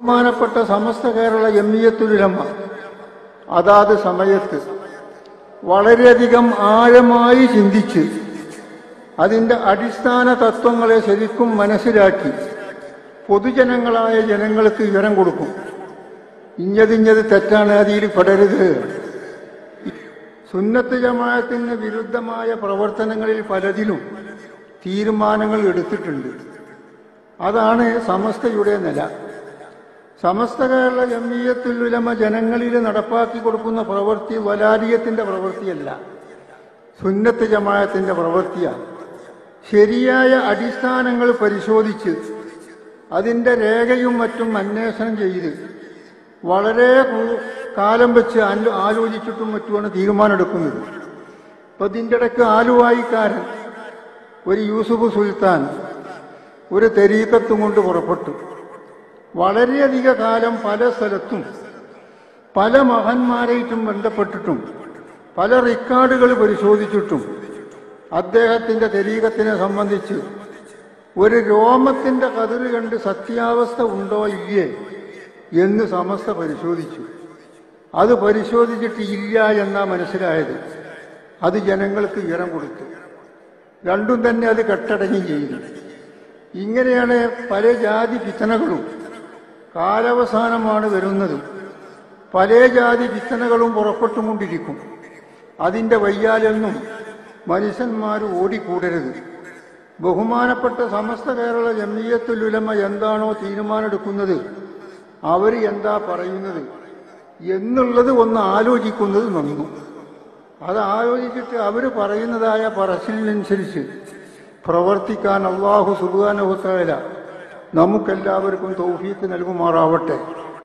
ബഹുമാനപ്പെട്ട സമസ്ത കേരള ജംഇയ്യത്തുൽ ഉലമ അതാത് സമയത്ത് വളരെയധികം ആഴമായി ചിന്തിച്ച് അതിൻ്റെ അടിസ്ഥാന തത്വങ്ങളെ ശരിക്കും മനസ്സിലാക്കി പൊതുജനങ്ങളായ ജനങ്ങൾക്ക് വിവരം കൊടുക്കും. ഇഞ്ഞതിഞ്ഞത് തെറ്റാണ്, അതിൽ പെടരുത്. സുന്നത്ത് ജമാഅത്തിന് വിരുദ്ധമായ പ്രവർത്തനങ്ങളിൽ പലതിലും തീരുമാനങ്ങൾ എടുത്തിട്ടുണ്ട്. അതാണ് സമസ്തയുടെ നില. സമസ്ത കേരള ജംഇയ്യത്തുൽ ഉലമ ജനങ്ങളിൽ നടപ്പാക്കി കൊടുക്കുന്ന പ്രവൃത്തി വലാലിയത്തിന്റെ പ്രവൃത്തിയല്ല, സുന്നത്ത് ജമാഅത്തിന്റെ പ്രവൃത്തിയാണ്. ശരിയായ അടിസ്ഥാനങ്ങൾ പരിശോധിച്ച് അതിൻ്റെ രേഖയും മറ്റും അന്വേഷണം ചെയ്ത് വളരെ കാലം വെച്ച് ആലോചിച്ചിട്ടും മറ്റുമാണ് തീരുമാനമെടുക്കുന്നത്. അപ്പം ഇതിൻ്റെ ഇടയ്ക്ക് ആലുവായിക്കാരൻ ഒരു യൂസുഫ് സുൽത്താൻ ഒരു തരീഖത്തും കൊണ്ട് പുറപ്പെട്ടു. വളരെയധിക കാലം പല സ്ഥലത്തും പല മഹാന്മാരായിട്ടും ബന്ധപ്പെട്ടിട്ടും പല റെക്കോർഡുകൾ പരിശോധിച്ചിട്ടും അദ്ദേഹത്തിൻ്റെ തരീഖത്തിനെ സംബന്ധിച്ച് ഒരു രോമത്തിൻ്റെ കതിര് കണ്ട് സത്യാവസ്ഥ ഉണ്ടോ ഇല്ലേ എന്ന് സമസ്ത പരിശോധിച്ചു. അത് പരിശോധിച്ചിട്ട് ഇല്ല എന്നാ മനസ്സിലായത്. അത് ജനങ്ങൾക്ക് വിവരം കൊടുത്തു. രണ്ടും തന്നെ അത് കെട്ടടങ്ങി ചെയ്തു. ഇങ്ങനെയാണ് പല ജാതി ഫിത്നകളും കാലാവസാനമാണ് വരുന്നതും. പല ജാതി ഫിത്നകളും പുറപ്പെട്ടുകൊണ്ടിരിക്കും. അതിൻ്റെ വയ്യാലൊന്നും മനുഷ്യന്മാർ ഓടിക്കൂടരുത്. ബഹുമാനപ്പെട്ട സമസ്ത കേരള ജംഇയ്യത്തുൽ ഉലമ എന്താണോ തീരുമാനമെടുക്കുന്നത്, അവർ എന്താ പറയുന്നത് എന്നുള്ളത് ഒന്ന് ആലോചിക്കുന്നത് നന്നു. അത് ആലോചിച്ചിട്ട് അവർ പറയുന്നതായ പറച്ചിലിനനുസരിച്ച് പ്രവർത്തിക്കാൻ അല്ലാഹു സുബ്ഹാനഹു വ തആല നമുക്കെല്ലാവർക്കും തൗഫീഖ് നൽകുമാറാവട്ടെ.